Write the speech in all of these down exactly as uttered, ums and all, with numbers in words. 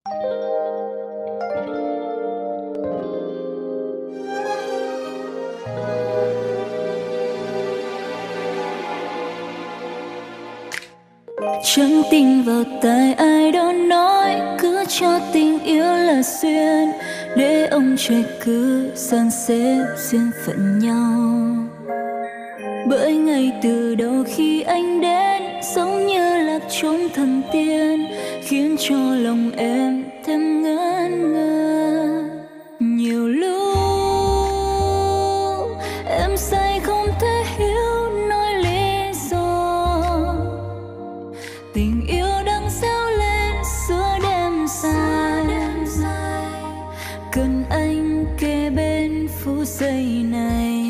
Chẳng tin vào tai ai đó nói cứ cho tình yêu là duyên, để ông trời cứ dàn xếp duyên phận nhau. Bởi ngay từ đầu khi anh đến giống như lạc trốn thần tiên, khiến cho lòng em thêm ngẩn ngơ. Nhiều lúc em say không thể hiểu nỗi lý do, tình yêu đang reo lên giữa đêm dài. Cần anh kề bên phút giây này.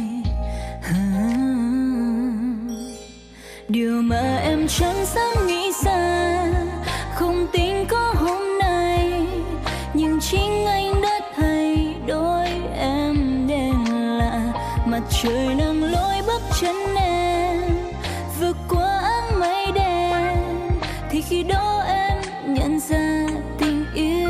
Điều mà em chẳng dám nghĩ ra, không tin có hôm nay, nhưng chính anh đã thay đổi em nên là mặt trời nâng lối bước chân em vượt qua áng mây đen. Thì khi đó em nhận ra tình yêu,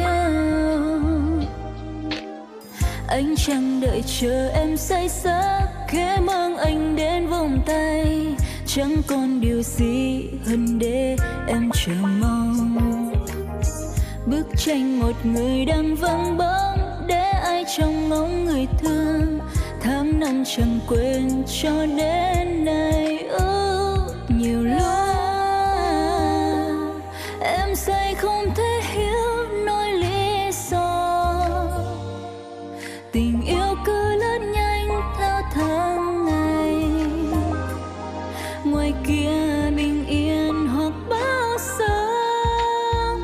anh chẳng đợi chờ em say giấc, khẽ mang anh đến vòng tay. Chẳng còn điều gì hơn để em chờ mong. Bức tranh một người đang vắng bóng, để ai trong ngóng người thương. Tháng năm chẳng quên cho đến nay. Ừ, nhiều lúc em say không thể hiểu nỗi lý do, tình yêu cứ lớn nhanh theo tháng ngày. Ngoài kia bình yên hoặc bão sương,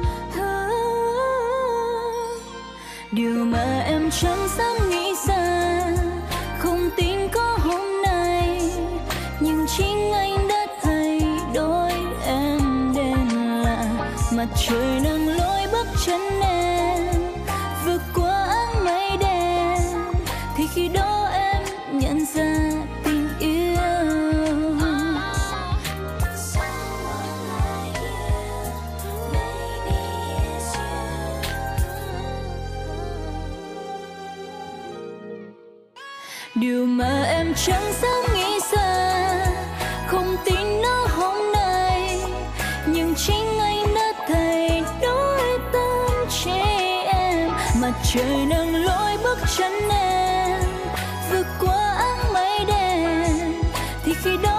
điều mà em chẳng dám nghĩ ra, không tin có hôm nay, nhưng chính anh đã thay đổi em nên là mặt trời nâng lối bước chân em vượt qua áng mây đen. Thì khi đó em nhận ra tình yêu. Điều mà em chẳng dám nghĩ ra, không tin nó hôm nay, nhưng chính anh đã thay đổi tâm trí em. Mặt trời nâng lối bước chân em vượt qua áng mây đen. Thì khi đó